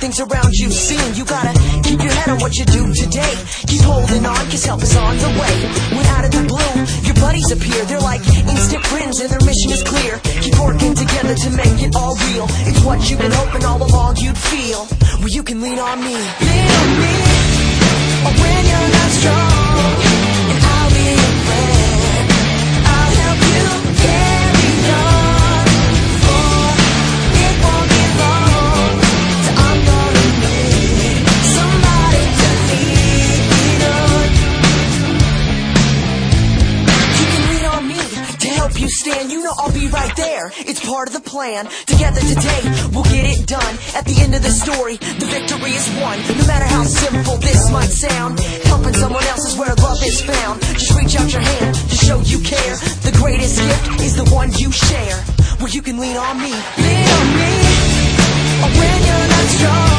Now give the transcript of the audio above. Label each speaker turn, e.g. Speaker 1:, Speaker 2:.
Speaker 1: things around you seem. You gotta keep your head on what you do today. Keep holding on, cause help is on the way. When out of the blue, your buddies appear. They're like instant friends and their mission is clear. Keep working together to make it all real. It's what you've been hoping all along you'd feel. Well, you can lean on me. Lean on me. When you're not strong, and I'll be your friend. I'll help you carry on. For it won't be long till I'm gonna need somebody to lean on. You can lean on me to help you stand. You know I'll be right there. It's part of the plan. Together today, we'll get it done. At the end of the story, the victory is won. No matter how simple this might sound, helping someone else is where love is found. Just reach out your hand to show you care. The greatest gift is the one you share. Where you can lean on me. Lean on me when you're not strong.